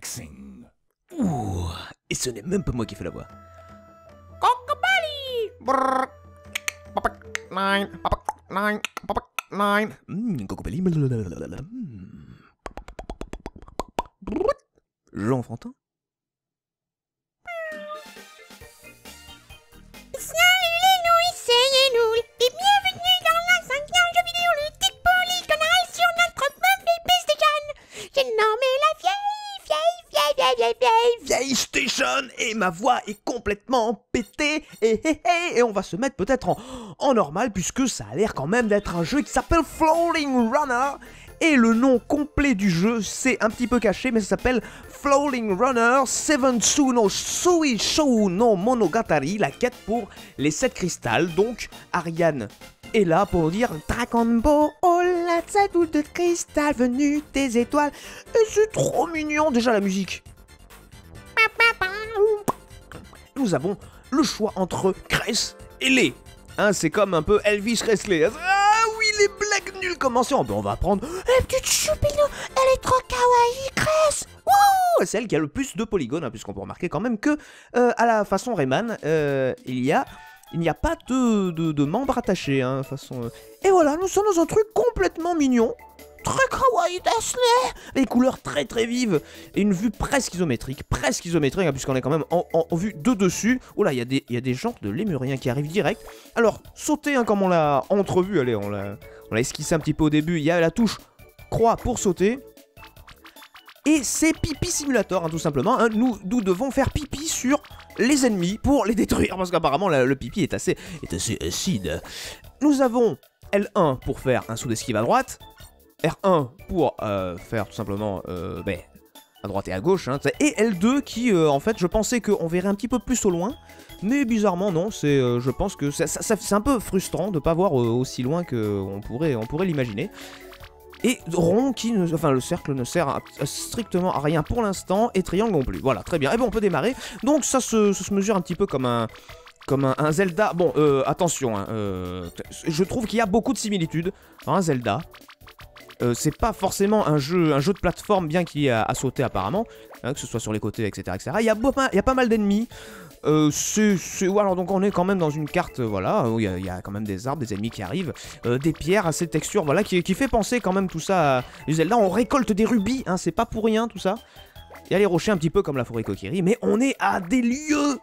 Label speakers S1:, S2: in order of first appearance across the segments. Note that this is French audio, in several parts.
S1: relaxing.
S2: Ouh, et ce n'est même pas moi qui fais la voix.
S3: Cocobali! Brrr. Papa, nine, papa, nine, papa, nine.
S2: Cocobali. Jean Fantin.
S4: Salut les nouilles, c'est Yenoul, et bienvenue dans la 5e jeu vidéo ludique pour les connards sur notre mauvais PlayStation. J'ai nommé la
S2: Vieille station, et ma voix est complètement pétée, et on va se mettre peut-être en normal, puisque ça a l'air quand même d'être un jeu qui s'appelle Floating Runner, et le nom complet du jeu, c'est un petit peu caché, mais ça s'appelle Floating Runner Sevensu no Suishou no Monogatari, la quête pour les 7 cristals. Donc, Ariane est là pour nous dire Dragon Ball, oh la boule de cristal venue des étoiles. Et c'est trop mignon, déjà la musique. Nous avons le choix entre Cress et Lé. Hein, c'est comme un peu Elvis Presley. Ah oui, les blagues nulles commencent. On va prendre la petite Choupino, elle est trop kawaii, Cress. Wouh, c'est elle qui a le plus de polygones, hein, puisqu'on peut remarquer quand même que à la façon Rayman, il n'y a pas de membres attachés. Hein, façon, Et voilà, nous sommes dans un truc complètement mignon. Très kawaii Disney. Les couleurs très très vives et une vue presque isométrique, hein, puisqu'on est quand même en vue de dessus. Oh là, il y a des jantes de lémurien qui arrivent direct. Alors, sauter, hein, comme on l'a entrevu, allez, on l'a esquissé un petit peu au début. Il y a la touche croix pour sauter. Et c'est pipi simulator, hein, tout simplement. Hein. Nous devons faire pipi sur les ennemis pour les détruire, parce qu'apparemment le pipi est assez acide. Nous avons L1 pour faire un saut d'esquive à droite. R1 pour faire tout simplement à droite et à gauche, hein, et L2 qui, en fait, je pensais qu'on verrait un petit peu plus au loin, mais bizarrement non, je pense que c'est un peu frustrant de pas voir aussi loin qu'on pourrait l'imaginer. Et rond le cercle ne sert strictement à rien pour l'instant, et triangle non plus, voilà, très bien, et bon on peut démarrer, donc ça se mesure un petit peu comme un Zelda. Bon, attention, hein, je trouve qu'il y a beaucoup de similitudes dans un Zelda. C'est pas forcément un jeu de plateforme, bien qu'il y ait à sauter apparemment, hein, que ce soit sur les côtés, etc. etc. Il y a pas mal d'ennemis. Voilà, donc on est quand même dans une carte, voilà, où il y a quand même des arbres, des ennemis qui arrivent, des pierres, assez textures, voilà, qui fait penser quand même tout ça à Zelda. On récolte des rubis, hein, c'est pas pour rien tout ça. Il y a les rochers un petit peu comme la forêt Kokiri, mais on est à des lieux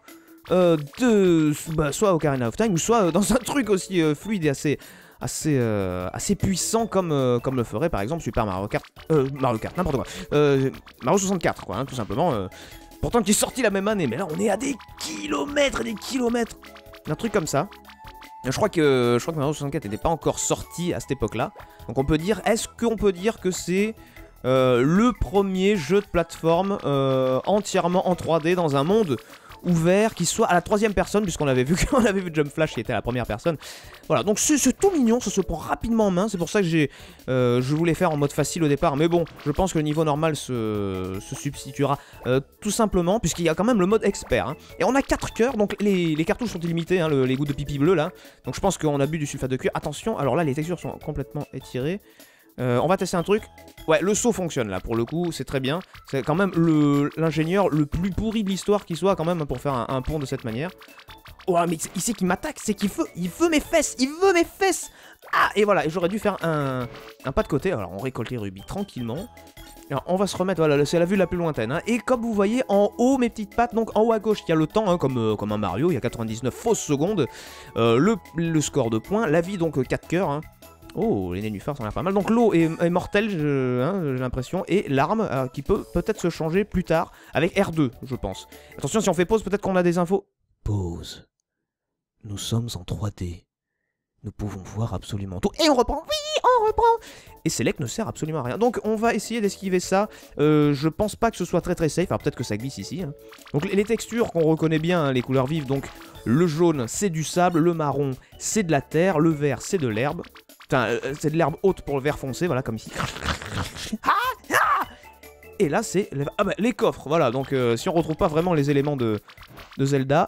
S2: soit Ocarina of Time, soit dans un truc aussi fluide et assez puissant comme le ferait par exemple Super Mario Kart, n'importe quoi, Mario 64 quoi, hein, tout simplement, pourtant qui est sorti la même année, mais là on est à des kilomètres et des kilomètres d'un truc comme ça. Je crois que Mario 64 n'était pas encore sorti à cette époque là, donc on peut dire, est-ce qu'on peut dire que c'est le premier jeu de plateforme entièrement en 3D dans un monde ouvert, qui soit à la 3e personne, puisqu'on avait vu Jump Flash qui était à la 1re personne. Voilà, donc c'est tout mignon, ça se prend rapidement en main, c'est pour ça que je voulais faire en mode facile au départ, mais bon, je pense que le niveau normal se substituera tout simplement, puisqu'il y a quand même le mode expert, hein. Et on a 4 cœurs, donc les cartouches sont illimitées, hein, les gouttes de pipi bleu là, donc je pense qu'on a bu du sulfate de cuir. Attention, alors là les textures sont complètement étirées. On va tester un truc. Ouais, le saut fonctionne là, pour le coup, c'est très bien. C'est quand même l'ingénieur le plus pourri de l'histoire qui soit, quand même, pour faire un pont de cette manière. Oh, mais il sait qu'il m'attaque, c'est qu'il veut mes fesses, Ah, et voilà, et j'aurais dû faire un pas de côté. Alors, on récolte les rubis tranquillement. Alors, on va se remettre, voilà, c'est la vue la plus lointaine, hein. Et comme vous voyez, en haut, mes petites pattes, donc en haut à gauche, il y a le temps, hein, comme un Mario, il y a 99 fausses secondes. Le score de points, la vie, donc 4 cœurs, hein. Oh, les nénuphars, ça a l'air pas mal. Donc l'eau est mortelle, j'ai l'impression. Et l'arme qui peut peut-être se changer plus tard avec R2, je pense. Attention, si on fait pause, peut-être qu'on a des infos. Pause. Nous sommes en 3D. Nous pouvons voir absolument tout. Et on reprend. Oui, on reprend. Et Select ne sert absolument à rien. Donc on va essayer d'esquiver ça. Je pense pas que ce soit très très safe. Alors peut-être que ça glisse ici, hein. Donc les textures qu'on reconnaît bien, hein, les couleurs vives. Donc le jaune, c'est du sable. Le marron, c'est de la terre. Le vert, c'est de l'herbe. Enfin, c'est de l'herbe haute pour le vert foncé, voilà, comme ici. Et là, c'est les coffres, voilà. Donc, si on retrouve pas vraiment les éléments de Zelda.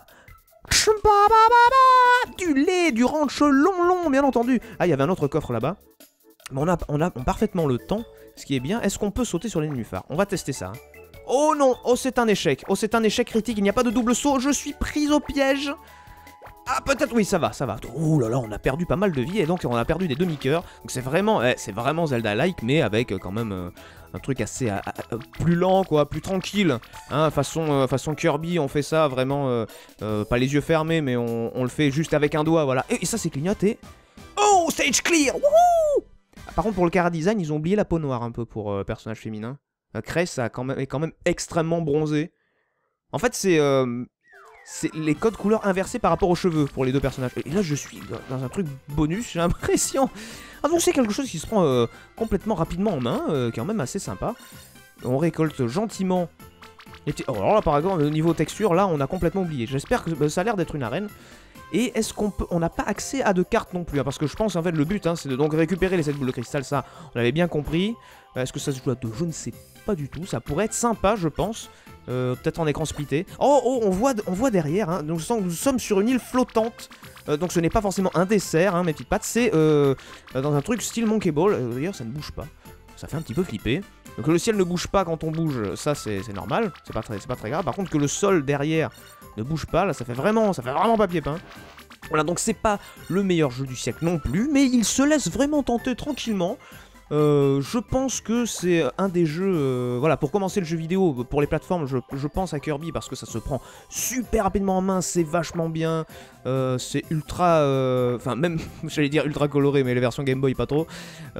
S2: Du lait, du ranch long, bien entendu. Ah, il y avait un autre coffre là-bas. Mais on a parfaitement le temps, ce qui est bien. Est-ce qu'on peut sauter sur les nénuphars? On va tester ça, hein. Oh non, oh c'est un échec. Oh c'est un échec critique, il n'y a pas de double saut, je suis prise au piège. Ah peut-être, oui ça va, ça va. Oh là là, on a perdu pas mal de vie et donc on a perdu des demi-cœurs. Donc c'est vraiment Zelda-like, mais avec quand même un truc assez plus lent quoi, plus tranquille. Hein, façon Kirby, on fait ça vraiment, pas les yeux fermés, mais on le fait juste avec un doigt, voilà. Et ça c'est clignoté. Oh, stage clear, wouhou. Par contre pour le chara design, ils ont oublié la peau noire un peu pour personnage féminin. Cress est quand même extrêmement bronzé. En fait c'est les codes couleurs inversés par rapport aux cheveux pour les deux personnages. Et là je suis dans un truc bonus, j'ai l'impression. Ah donc c'est quelque chose qui se prend complètement rapidement en main, qui est quand même assez sympa. On récolte gentiment les petits... Oh alors là par exemple au niveau texture, là on a complètement oublié. J'espère que ça a l'air d'être une arène. Et est-ce on n'a pas accès à de cartes non plus hein, parce que je pense en fait le but hein, c'est de donc récupérer les 7 boules de cristal, ça on avait bien compris. Est-ce que ça se joue à deux? Je ne sais pas du tout, ça pourrait être sympa je pense. Peut-être en écran splitté. Oh, on voit derrière, hein. Donc nous sommes sur une île flottante. Donc ce n'est pas forcément un dessert, hein, mes petites pattes, c'est dans un truc style Monkey Ball. D'ailleurs ça ne bouge pas, ça fait un petit peu flipper. Donc le ciel ne bouge pas quand on bouge, ça c'est normal, c'est pas très grave. Par contre que le sol derrière ne bouge pas, là ça fait vraiment papier peint. Voilà, donc c'est pas le meilleur jeu du siècle non plus, mais il se laisse vraiment tenter tranquillement. Je pense que c'est un des jeux, voilà, pour commencer le jeu vidéo, pour les plateformes, je pense à Kirby parce que ça se prend super rapidement en main, c'est vachement bien, c'est ultra, enfin même, j'allais dire ultra coloré, mais les versions Game Boy pas trop,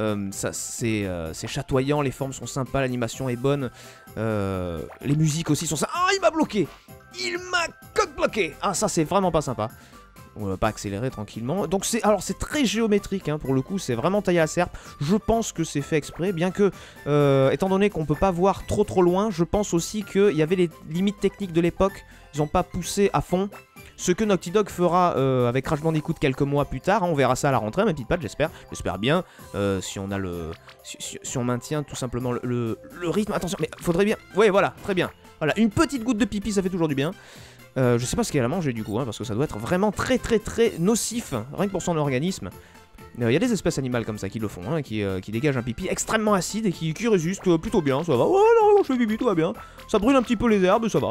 S2: c'est chatoyant, les formes sont sympas, l'animation est bonne, les musiques aussi sont sympas. Ah, il m'a bloqué! Il m'a bloqué! Ah, ça c'est vraiment pas sympa. On va pas accélérer tranquillement. Donc c'est très géométrique hein, pour le coup, c'est vraiment taillé à la serpe. Je pense que c'est fait exprès, bien que étant donné qu'on peut pas voir trop loin, je pense aussi qu'il y avait les limites techniques de l'époque. Ils ont pas poussé à fond. Ce que Naughty Dog fera avec Crash Bandicoot quelques mois plus tard, hein, on verra ça à la rentrée, mes petites pattes, j'espère bien. Si on a si on maintient tout simplement le rythme. Attention, mais faudrait bien. Ouais, voilà, très bien. Voilà, une petite goutte de pipi, ça fait toujours du bien. Je sais pas ce qu'elle a mangé du coup, hein, parce que ça doit être vraiment très nocif, rien que pour son organisme. Il y a des espèces animales comme ça qui le font, hein, qui dégagent un pipi extrêmement acide et qui résistent plutôt bien, ça va. Ouais, non, je fais pipi, tout va bien. Ça brûle un petit peu les herbes, ça va.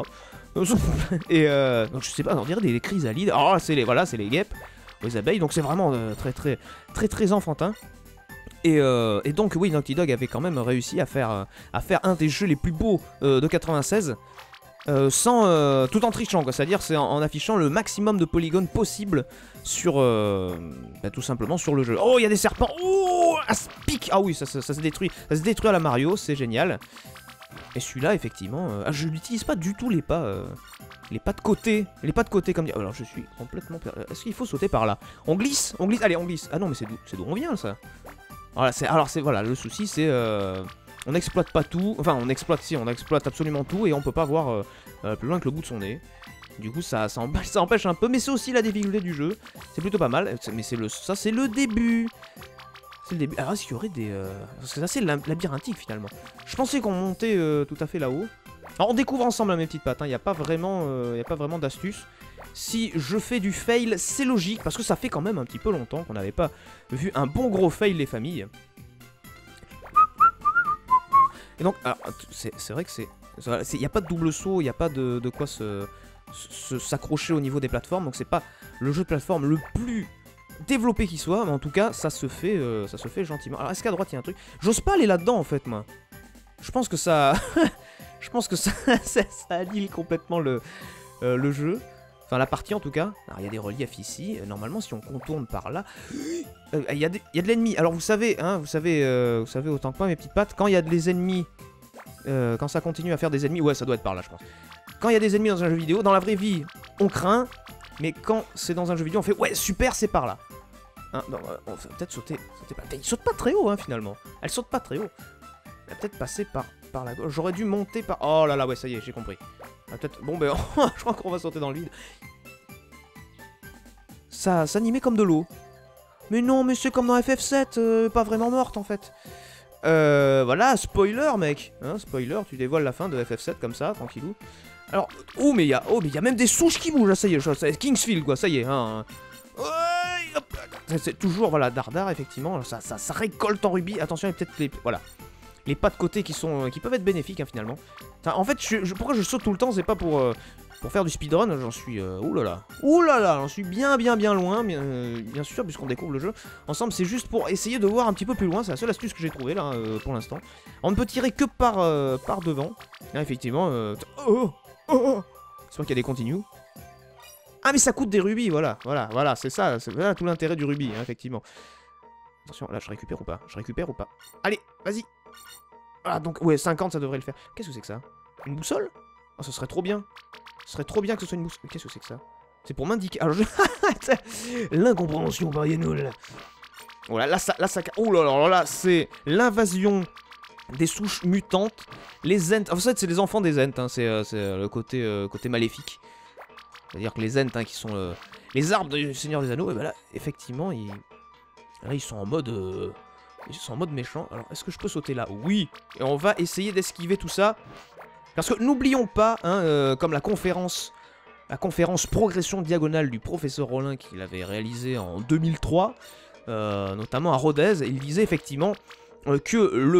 S2: Et donc je sais pas, on dirait des chrysalides. Oh, c'est les guêpes, les abeilles, donc c'est vraiment très enfantin. Et donc oui, Naughty Dog avait quand même réussi à faire un des jeux les plus beaux de 96. Tout en trichant quoi, c'est-à-dire c'est en affichant le maximum de polygones possible sur tout simplement sur le jeu. Oh il y a des serpents, oh ça se pique, ah oui ça se détruit, à la Mario, c'est génial. Et celui-là effectivement, je n'utilise pas du tout les pas de côté, comme dire. Alors je suis complètement perdu. Est-ce qu'il faut sauter par là? On glisse, allez on glisse. Ah non mais c'est d'où on vient ça. Voilà, le souci c'est on n'exploite pas tout, enfin on exploite absolument tout et on peut pas voir plus loin que le bout de son nez. Du coup ça empêche un peu, mais c'est aussi la difficulté du jeu, c'est plutôt pas mal, mais ça c'est le début. C'est le début. Alors est-ce qu'il y aurait des... Parce que c'est assez labyrinthique finalement. Je pensais qu'on montait tout à fait là-haut. Alors on découvre ensemble mes petites pattes, il n'y a pas vraiment d'astuce. Si je fais du fail, c'est logique, parce que ça fait quand même un petit peu longtemps qu'on n'avait pas vu un bon gros fail les familles. Et donc, c'est vrai que il n'y a pas de double saut, il n'y a pas de quoi s'accrocher au niveau des plateformes, donc c'est pas le jeu de plateforme le plus développé qui soit, mais en tout cas, ça se fait gentiment. Alors, est-ce qu'à droite, il y a un truc? J'ose pas aller là-dedans, en fait, moi. Je pense que ça... ça annule complètement le jeu. Enfin, la partie, en tout cas. Alors, il y a des reliefs ici. Normalement, si on contourne par là... Il y a de l'ennemi. Alors, vous savez autant que moi, mes petites pattes, quand il y a des ennemis... quand ça continue à faire des ennemis... Ouais, ça doit être par là, je pense. Quand il y a des ennemis dans un jeu vidéo, dans la vraie vie, on craint. Mais quand c'est dans un jeu vidéo, on fait... Ouais, super, c'est par là. Hein, on va peut-être sauter par là. Il saute pas très haut, hein, finalement. Elle saute pas très haut. Elle va peut-être passer par la gauche. J'aurais dû monter par... Oh là là, ouais, ça y est, j'ai compris. Peut-être... Bon, ben, je crois qu'on va sauter dans le vide. Ça s'animait comme de l'eau. Mais non, mais c'est comme dans FF7, pas vraiment morte, en fait. Voilà, spoiler, mec. Hein, spoiler, tu dévoiles la fin de FF7 comme ça, tranquillou. Alors, mais il y a même des souches qui bougent, là, ça y est, Kingsfield, quoi, ça y est, hein. C'est toujours, voilà, dardard, effectivement, ça récolte en rubis. Attention, il y a peut-être les... Voilà. les pas de côté qui peuvent être bénéfiques hein, finalement. En fait, pourquoi je saute tout le temps, c'est pas pour faire du speedrun, j'en suis... oulala, j'en suis bien loin, bien sûr, puisqu'on découvre le jeu ensemble. C'est juste pour essayer de voir un petit peu plus loin, c'est la seule astuce que j'ai trouvée là, pour l'instant. On ne peut tirer que par devant. Là, effectivement... c'est moi qui a des continues. Ah mais ça coûte des rubis, voilà, c'est ça, c'est voilà tout l'intérêt du rubis, hein, effectivement. Attention, là je récupère ou pas? Allez, vas-y. Ah donc, ouais, 50 ça devrait le faire. Qu'est-ce que c'est que ça? Une boussole? Oh, ça serait trop bien. Ce serait trop bien que ce soit une boussole. Qu'est-ce que c'est que ça? C'est pour m'indiquer... Alors, l'incompréhension par Yenoul. Voilà, là ça... Oh là, c'est l'invasion des souches mutantes. Les Ents... En fait, c'est les enfants des Ents, hein. C'est le côté maléfique. C'est-à-dire que les Ents, hein, qui sont les arbres du Seigneur des Anneaux, et ben là, effectivement, ils sont en mode... Ils sont en mode méchant. Alors, est-ce que je peux sauter là? Oui. Et on va essayer d'esquiver tout ça. Parce que n'oublions pas, hein, comme la conférence progression diagonale du professeur Rollin qu'il avait réalisé en 2003, notamment à Rodez, il disait effectivement que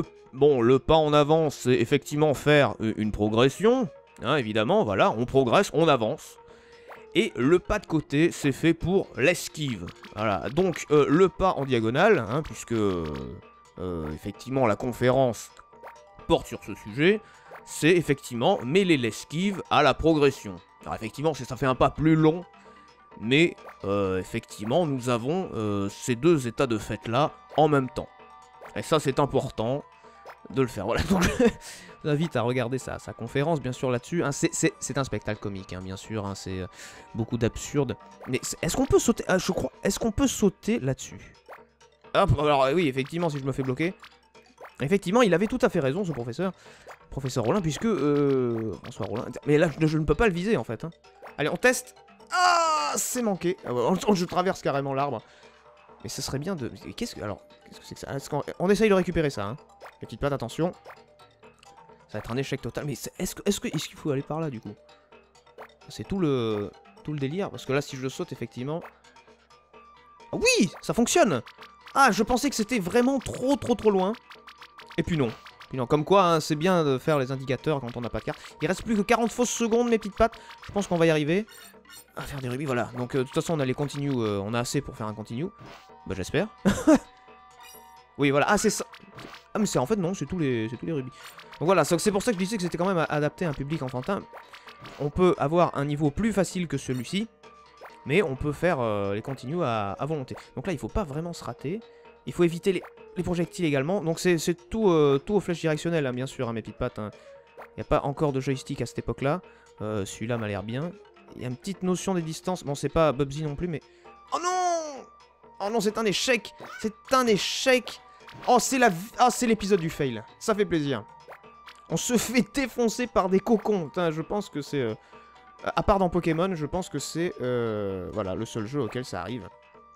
S2: le pas en avant, c'est effectivement faire une progression. Hein, évidemment, voilà, on progresse, on avance. Et le pas de côté, c'est fait pour l'esquive. Voilà, donc le pas en diagonale, hein, puisque effectivement la conférence porte sur ce sujet, c'est effectivement mêler l'esquive à la progression. Alors effectivement, ça fait un pas plus long, mais effectivement, nous avons ces deux états de fait là en même temps. Et ça, c'est important de le faire. Voilà, donc je vous invite à regarder sa conférence, bien sûr, là-dessus. Hein, c'est un spectacle comique, hein, bien sûr. Hein, c'est beaucoup d'absurde. Mais est-ce qu'on peut sauter? Je crois. Est-ce qu'on peut sauter là-dessus? Hop, alors oui, effectivement, si je me fais bloquer. Effectivement, il avait tout à fait raison, ce professeur Rollin, puisque... François Rollin... Mais là, je ne peux pas le viser, en fait. Hein. Allez, on teste. Ah, c'est manqué. Je traverse carrément l'arbre. Mais ce serait bien de... Qu'est-ce que c'est que ça? On essaye de récupérer ça, hein. Petite patte, attention. Ça va être un échec total. Mais est-ce qu'il faut aller par là, du coup? C'est tout le délire. Parce que là, si je le saute, effectivement... Ah, oui, ça fonctionne. Ah, je pensais que c'était vraiment trop loin. Et puis non. Comme quoi, hein, c'est bien de faire les indicateurs quand on n'a pas de carte. Il reste plus que 40 fausses secondes, mes petites pattes. Je pense qu'on va y arriver. À faire des rubis, voilà. Donc, de toute façon, on a les continues. On a assez pour faire un continue. Bah, j'espère. Oui, voilà. Ah, c'est ça. Ah, mais c'est en fait, non, c'est tous les rubis. Donc voilà, c'est pour ça que je disais que c'était quand même adapté à un public enfantin. On peut avoir un niveau plus facile que celui-ci. Mais on peut faire les continues à volonté. Donc là, il faut pas vraiment se rater. Il faut éviter les projectiles également. Donc c'est tout aux flèches directionnelles, hein, bien sûr, hein, mes petites pattes. Hein. Il n'y a pas encore de joystick à cette époque-là. Celui-là m'a l'air bien. Il y a une petite notion des distances. Bon, c'est pas Bubsy non plus, mais... Oh non! Oh non, c'est un échec! C'est un échec! Oh, c'est l'épisode du fail. Ça fait plaisir. On se fait défoncer par des cocons. Putain, je pense que c'est... à part dans Pokémon, je pense que c'est... voilà, le seul jeu auquel ça arrive.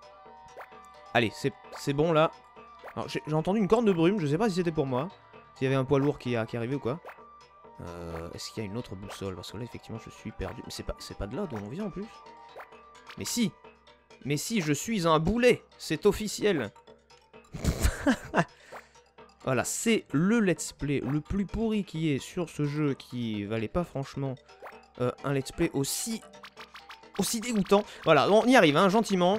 S2: Allez, c'est bon, là. Alors, j'ai entendu une corne de brume. Je sais pas si c'était pour moi. S'il y avait un poids lourd qui arrivait ou quoi. Est-ce qu'il y a une autre boussole? Parce que là, effectivement, je suis perdu. Mais c'est pas de là d'où on vient, en plus. Mais si! Mais si, je suis un boulet! C'est officiel! Voilà, c'est le let's play le plus pourri qui est sur ce jeu, qui valait pas franchement un let's play aussi dégoûtant. Voilà, on y arrive, hein, gentiment.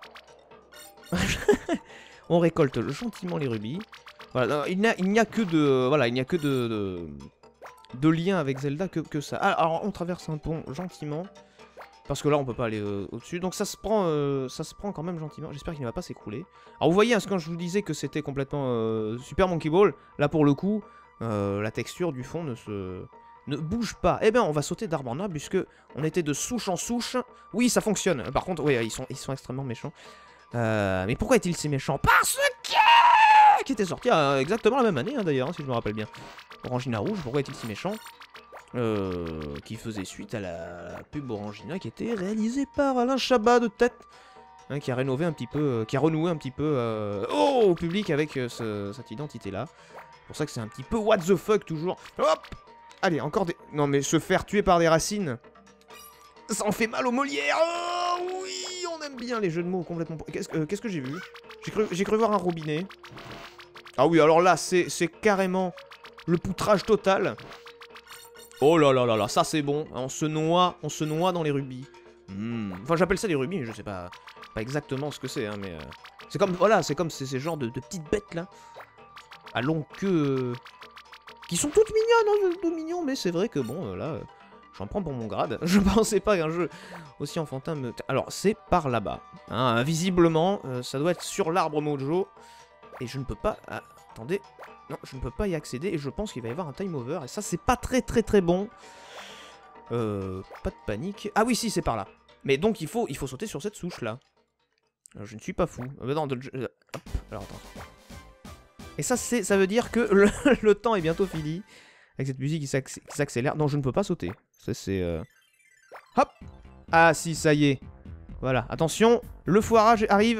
S2: On récolte gentiment les rubis. Voilà, il n'y a que de... Voilà, il n'y a que de lien avec Zelda que ça. Alors, on traverse un pont gentiment. Parce que là, on peut pas aller au-dessus. Donc ça se prend quand même gentiment. J'espère qu'il ne va pas s'écrouler. Alors vous voyez, hein, quand je vous disais que c'était complètement Super Monkey Ball, là pour le coup, la texture du fond ne bouge pas. Eh bien, on va sauter d'arbre en arbre, puisque on était de souche en souche. Oui, ça fonctionne. Par contre, oui, ils sont extrêmement méchants. Mais pourquoi est-il si méchant? Parce que... Qui était sorti exactement la même année, hein, d'ailleurs, hein, si je me rappelle bien. Orangina Rouge, pourquoi est-il si méchant? Qui faisait suite à la pub Orangina qui était réalisée par Alain Chabat de tête, hein, qui a rénové un petit peu, qui a renoué un petit peu au public avec cette identité-là. C'est pour ça que c'est un petit peu what the fuck toujours. Hop! Allez, encore des... Non mais se faire tuer par des racines, ça en fait mal aux Molières. Oh oui, on aime bien les jeux de mots complètement... Qu'est-ce que j'ai vu? J'ai cru voir un robinet. Ah oui, alors là, c'est carrément le poutrage total. Oh là là là là, ça c'est bon. On se noie dans les rubis. Enfin, j'appelle ça des rubis, mais je sais pas exactement ce que c'est, hein, mais... c'est comme, voilà, c'est comme ces genres de petites bêtes, là. À longue queue... qui sont toutes mignonnes, hein, tout mignons, mais c'est vrai que, bon, là... j'en prends pour mon grade. Je pensais pas qu'un jeu aussi enfantin me... Alors, c'est par là-bas. Hein, visiblement, ça doit être sur l'arbre Mojo. Et je ne peux pas... Ah, attendez. Non, je ne peux pas y accéder. Et je pense qu'il va y avoir un time over. Et ça, c'est pas très bon. Pas de panique. Ah oui, si, c'est par là. Mais donc, il faut sauter sur cette souche-là. Je ne suis pas fou. Non, hop, alors, attends. Et ça, ça veut dire que le temps est bientôt fini. Avec cette musique qui s'accélère. Non, je ne peux pas sauter. Ça, c'est... Hop! Ah, si, ça y est. Voilà, attention. Le foirage arrive.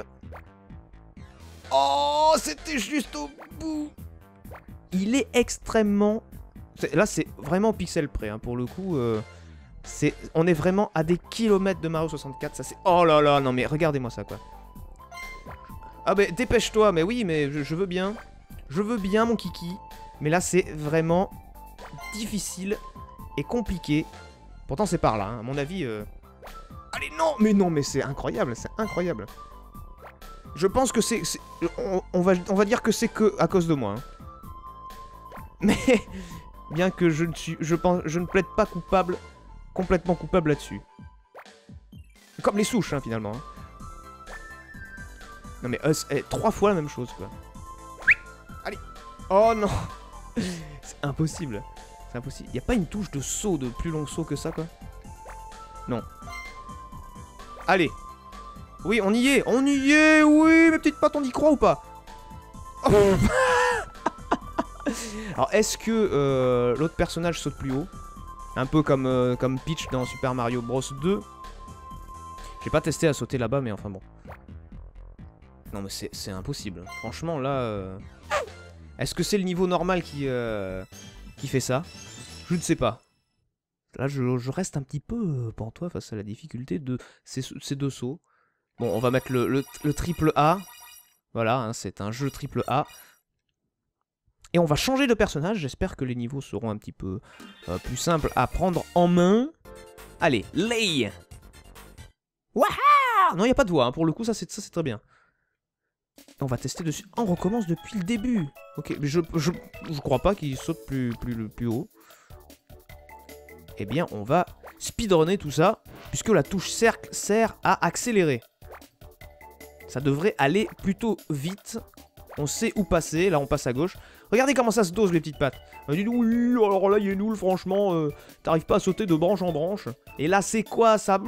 S2: Oh, c'était juste au bout. Il est extrêmement... Là, c'est vraiment pixel près, hein, pour le coup. On est vraiment à des kilomètres de Mario 64. Ça, c'est... Oh là là, non, mais regardez-moi ça, quoi. Ah, mais dépêche-toi. Mais oui, mais je veux bien. Je veux bien, mon kiki. Mais là, c'est vraiment... difficile et compliqué. Pourtant c'est par là, hein. À mon avis... Allez, non, mais c'est incroyable, c'est incroyable. Je pense que c'est... On va dire que c'est que à cause de moi. Hein. Mais... bien que je ne plaide pas coupable, complètement coupable là-dessus. Comme les souches, hein, finalement. Hein. Non mais 3 fois la même chose, quoi. Allez. Oh non. C'est impossible. C'est impossible. Y a pas une touche de saut, de plus long saut que ça, quoi? Non. Allez. Oui, on y est, oui, mes petites pattes, on y croit ou pas? Oh. Alors, est-ce que l'autre personnage saute plus haut? Un peu comme Peach dans Super Mario Bros 2. J'ai pas testé à sauter là-bas, mais enfin bon. Non, mais c'est impossible. Franchement, là... Est-ce que c'est le niveau normal qui fait ça? Je ne sais pas. Là, je reste un petit peu pantois face à la difficulté de ces deux sauts. Bon, on va mettre le triple A. Voilà, hein, c'est un jeu triple A. Et on va changer de personnage. J'espère que les niveaux seront un petit peu plus simples à prendre en main. Allez, Lei. Waha! Non, il n'y a pas de voix. Hein. Pour le coup, ça c'est très bien. On va tester dessus. On recommence depuis le début. Ok, mais je crois pas qu'il saute plus haut. Eh bien, on va speedrunner tout ça, puisque la touche cercle sert à accélérer. Ça devrait aller plutôt vite. On sait où passer. Là, on passe à gauche. Regardez comment ça se dose, les petites pattes. Dis oui, alors là, il est nul, franchement. T'arrives pas à sauter de branche en branche. Et là, c'est quoi ça?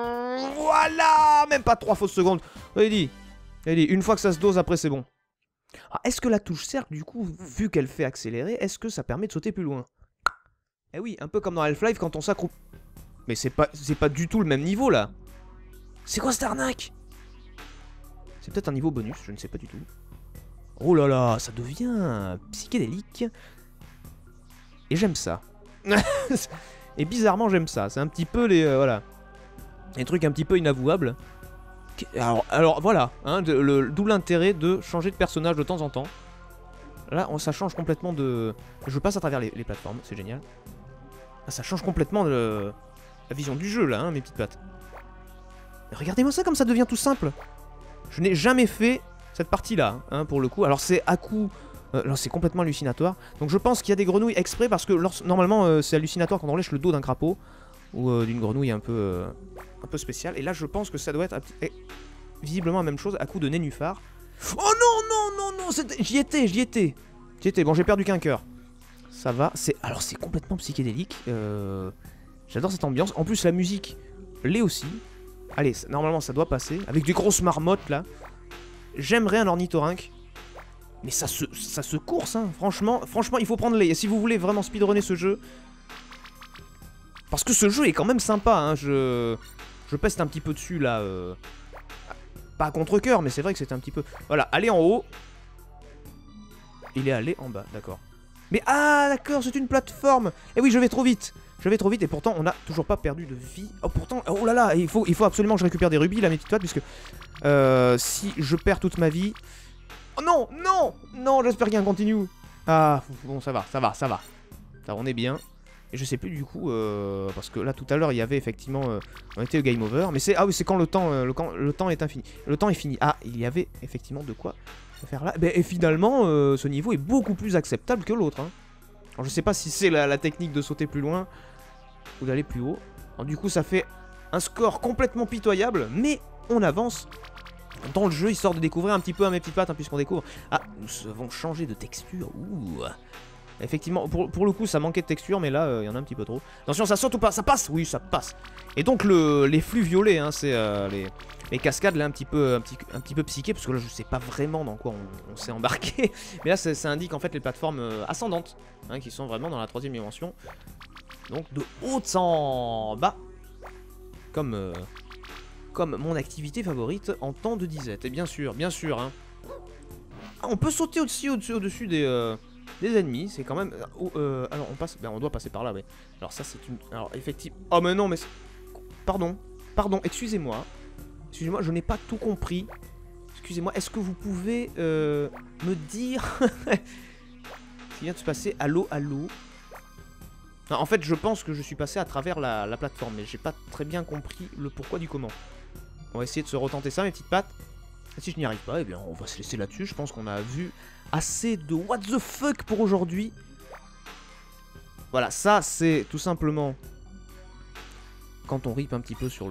S2: Voilà! Même pas 3 fausses secondes. Allez, une fois que ça se dose, après, c'est bon. Est-ce que la touche cercle, du coup, vu qu'elle fait accélérer, est-ce que ça permet de sauter plus loin? Eh oui, un peu comme dans Half-Life quand on s'accroupe. Mais c'est pas du tout le même niveau, là. C'est quoi cette arnaque? C'est peut-être un niveau bonus, je ne sais pas du tout. Oh là là, ça devient psychédélique. Et j'aime ça. Et bizarrement, j'aime ça. C'est un petit peu voilà. Les trucs un petit peu inavouables. Alors voilà, hein, d'où l'intérêt de changer de personnage de temps en temps. Là, ça change complètement de... Je passe à travers les plateformes, c'est génial. Ça change complètement la vision du jeu, là, hein, mes petites pattes. Regardez-moi ça, comme ça devient tout simple. Je n'ai jamais fait cette partie-là, hein, pour le coup. Alors, c'est à coup... là, c'est complètement hallucinatoire. Donc, je pense qu'il y a des grenouilles exprès, parce que normalement, c'est hallucinatoire quand on lèche le dos d'un crapaud. Ou d'une grenouille un peu spéciale. Et là, je pense que ça doit être visiblement la même chose à coup de nénuphar. Oh non, j'y étais. Bon, j'ai perdu qu'un cœur. Ça va, alors c'est complètement psychédélique. J'adore cette ambiance. En plus, la musique l'est aussi. Allez, normalement, ça doit passer. Avec des grosses marmottes, là. J'aimerais un ornithorynque. Mais ça se course, hein. Franchement, il faut prendre les... Si vous voulez vraiment speedrunner ce jeu... Parce que ce jeu est quand même sympa, hein. Je peste un petit peu dessus, là. Pas à contre-cœur, mais c'est vrai que c'est un petit peu... Voilà, allez en haut. Il est allé en bas, d'accord. Mais ah, d'accord, c'est une plateforme. Eh oui, je vais trop vite. Et pourtant, on n'a toujours pas perdu de vie. Oh, pourtant, oh là là, il faut absolument que je récupère des rubis, là, mes petites pattes, puisque si je perds toute ma vie... Oh non, non, non, j'espère qu'il y a un continue. Ah, bon, ça va. Ça, on est bien. Et je sais plus du coup, parce que là tout à l'heure il y avait effectivement, on était au game over. Mais c'est, ah oui, c'est quand le temps est infini. Le temps est fini. Ah, il y avait effectivement de quoi faire là. Et finalement, ce niveau est beaucoup plus acceptable que l'autre. Hein. Alors je sais pas si c'est la technique de sauter plus loin ou d'aller plus haut. Alors, du coup ça fait un score complètement pitoyable, mais on avance dans le jeu, histoire de découvrir un petit peu à mes petites pattes, hein, puisqu'on découvre... Ah, nous avons changé de texture. Ouh. Effectivement, pour le coup, ça manquait de texture, mais là, il y en a un petit peu trop. Attention, ça saute ou pas? Ça passe? Oui, ça passe. Et donc, les flux violets, hein, c'est les cascades, là, un petit peu psychées, parce que là, je sais pas vraiment dans quoi on s'est embarqué. Mais là, ça indique, en fait, les plateformes ascendantes, hein, qui sont vraiment dans la 3ème dimension. Donc, de haut en bas. Comme mon activité favorite en temps de disette. Et bien sûr, hein. Ah, on peut sauter au-dessus des ennemis, c'est quand même... alors on doit passer par là, ouais. Alors ça c'est une... Alors effectivement... Oh mais non mais... Pardon, excusez-moi. Excusez-moi, je n'ai pas tout compris. Excusez-moi, est-ce que vous pouvez me dire... Ce qui vient de se passer? Allô? Non, en fait je pense que je suis passé à travers la plateforme, mais j'ai pas très bien compris le pourquoi du comment. On va essayer de se retenter ça, mes petites pattes. Et si je n'y arrive pas, eh bien on va se laisser là-dessus. Je pense qu'on a vu assez de what the fuck pour aujourd'hui. Voilà, ça c'est tout simplement quand on rip un petit peu sur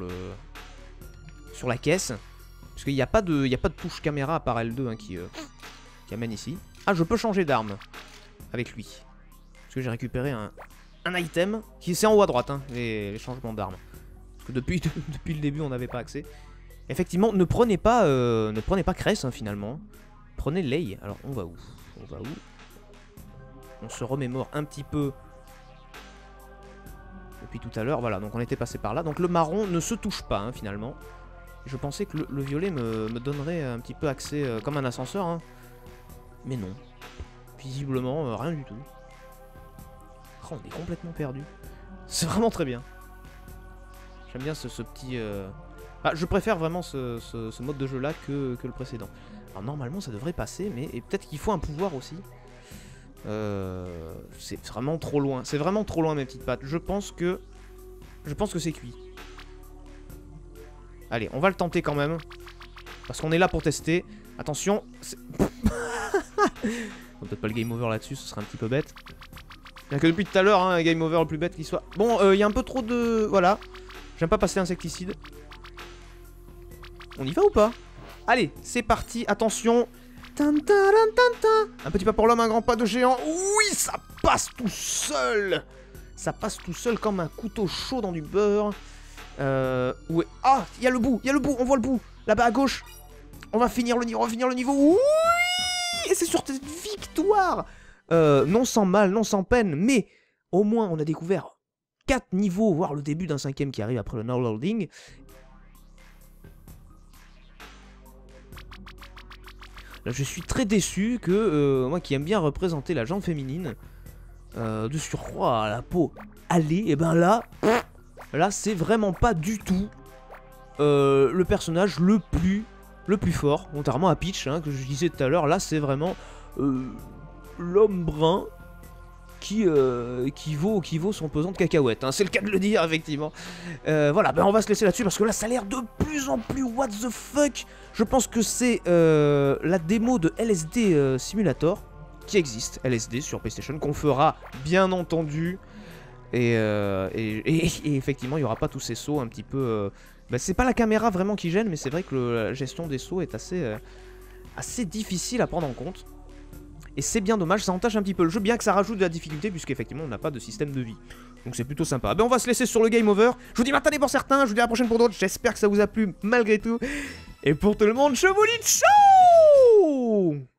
S2: la caisse. Parce qu'il n'y a pas de touche caméra à part L2 hein, qui amène ici. Ah, je peux changer d'arme avec lui. Parce que j'ai récupéré un item qui c'est en haut à droite, hein, les changements d'armes. Parce que depuis le début on n'avait pas accès. Effectivement, ne prenez pas Cress hein, finalement. Prenez Lei. Alors on va où? On se remémore un petit peu depuis tout à l'heure. Voilà, donc on était passé par là. Donc le marron ne se touche pas hein, finalement. Je pensais que le violet me donnerait un petit peu accès comme un ascenseur. Hein. Mais non. Visiblement, rien du tout. Oh, on est complètement perdu. C'est vraiment très bien. J'aime bien ce petit... Ah, je préfère vraiment ce mode de jeu là que le précédent. Alors normalement ça devrait passer, mais peut-être qu'il faut un pouvoir aussi. C'est vraiment trop loin. C'est vraiment trop loin mes petites pattes. Je pense que c'est cuit. Allez, on va le tenter quand même. Parce qu'on est là pour tester. Attention. Peut-être pas le game over là-dessus, ce serait un petit peu bête. Il n'y a que depuis tout à l'heure, hein, un game over le plus bête qui soit. Bon, il y a un peu trop de... Voilà. J'aime pas passer insecticide. On y va ou pas? Allez, c'est parti, attention. Un petit pas pour l'homme, un grand pas de géant. Oui, ça passe tout seul. Ça passe tout seul comme un couteau chaud dans du beurre. Ouais. Ah, il y a le bout, on voit le bout. Là-bas à gauche. On va finir le niveau, Oui. Et c'est sur cette victoire. Non sans mal, non sans peine, mais au moins on a découvert 4 niveaux, voire le début d'un 5e qui arrive après le no loading. Là, je suis très déçu que moi qui aime bien représenter la jante féminine, de surcroît à la peau allée, et ben là c'est vraiment pas du tout le personnage le plus fort, contrairement à Peach, hein, que je disais tout à l'heure. Là c'est vraiment l'homme brun qui vaut son pesant de cacahuètes, hein, c'est le cas de le dire effectivement. Voilà, ben on va se laisser là-dessus parce que là ça a l'air de plus en plus what the fuck. Je pense que c'est la démo de LSD Simulator qui existe, LSD sur PlayStation, qu'on fera bien entendu. Et effectivement il n'y aura pas tous ces sauts un petit peu... Ben, c'est pas la caméra vraiment qui gêne, mais c'est vrai que la gestion des sauts est assez difficile à prendre en compte. Et c'est bien dommage, ça entache un petit peu le jeu, bien que ça rajoute de la difficulté, puisqu'effectivement on n'a pas de système de vie. Donc c'est plutôt sympa. Ben on va se laisser sur le game over. Je vous dis maintenant pour certains, je vous dis à la prochaine pour d'autres. J'espère que ça vous a plu malgré tout. Et pour tout le monde, je vous dis ciao.